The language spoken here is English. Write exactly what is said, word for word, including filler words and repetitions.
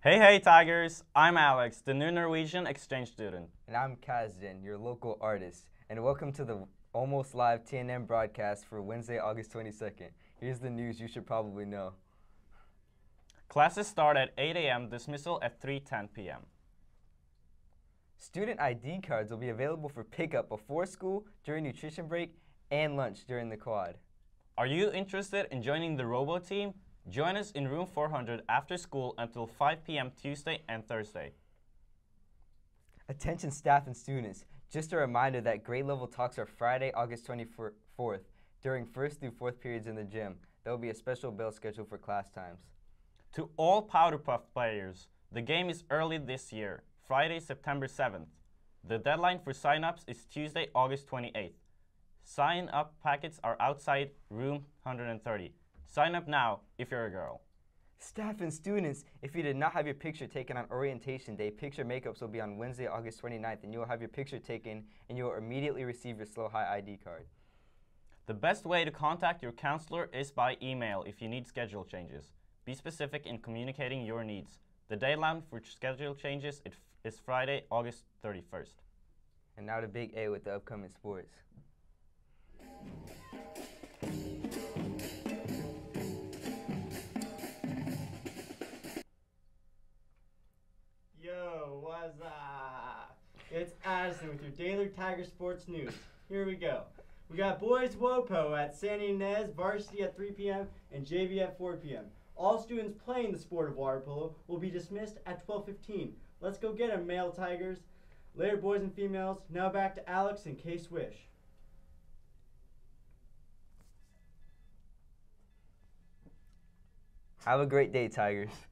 Hey, hey, Tigers! I'm Alex, the new Norwegian exchange student. And I'm Kazden, your local artist. And welcome to the Almost Live T N M broadcast for Wednesday, August twenty-second. Here's the news you should probably know. Classes start at eight A M, dismissal at three ten P M Student I D cards will be available for pickup before school, during nutrition break, and lunch during the quad. Are you interested in joining the Robo team? Join us in room four hundred after school until five P M Tuesday and Thursday. Attention staff and students, just a reminder that grade level talks are Friday, August twenty-fourth during first through fourth periods in the gym. There will be a special bell scheduled for class times. To all Powder Puff players, the game is early this year, Friday, September seventh. The deadline for sign-ups is Tuesday, August twenty-eighth. Sign-up packets are outside room one hundred thirty. Sign up now if you're a girl. Staff and students, if you did not have your picture taken on orientation day, picture makeups will be on Wednesday, August twenty-ninth, and you will have your picture taken and you will immediately receive your Slow High I D card. The best way to contact your counselor is by email if you need schedule changes. Be specific in communicating your needs. The deadline for schedule changes is Friday, August thirty-first. And now to Big A with the upcoming sports. Yo, what's up? It's Addison with your Daily Tiger Sports News. Here we go. We got boys WOPO at San Ynez, varsity at three P M and J V at four P M All students playing the sport of water polo will be dismissed at twelve fifteen. Let's go get 'em, male Tigers. Later, boys and females. Now back to Alex and K-Swish. Have a great day, Tigers.